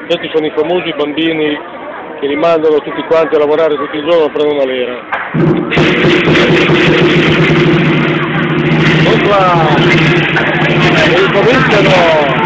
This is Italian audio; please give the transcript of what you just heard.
Questi sono i famosi bambini che li mandano tutti quanti a lavorare tutti i giorni a prendere una lira. E ricominciano.